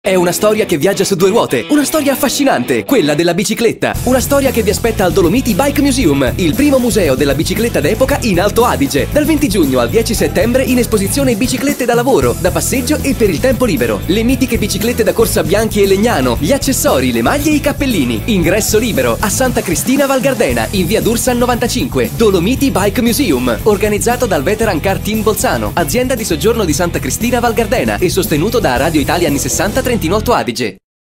È una storia che viaggia su due ruote, una storia affascinante, quella della bicicletta. Una storia che vi aspetta al Dolomiti Bike Museum, il primo museo della bicicletta d'epoca in Alto Adige. Dal 20 giugno al 10 settembre in esposizione biciclette da lavoro, da passeggio e per il tempo libero. Le mitiche biciclette da corsa Bianchi e Legnano, gli accessori, le maglie e i cappellini. Ingresso libero a Santa Cristina Val Gardena, in via D'Ursan 95. Dolomiti Bike Museum, organizzato dal Veteran Car Team Bolzano, azienda di soggiorno di Santa Cristina Val Gardena e sostenuto da Radio Italia anni 60 Trentino Alto Adige.